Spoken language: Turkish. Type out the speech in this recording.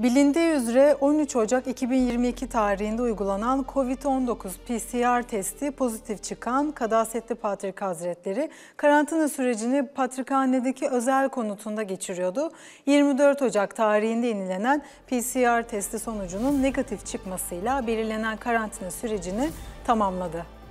Bilindiği üzere 13 Ocak 2022 tarihinde uygulanan COVID-19 PCR testi pozitif çıkan Kadasetli Patrik Hazretleri karantina sürecini Patrikhane'deki özel konutunda geçiriyordu. 24 Ocak tarihinde yenilenen PCR testi sonucunun negatif çıkmasıyla belirlenen karantina sürecini tamamladı.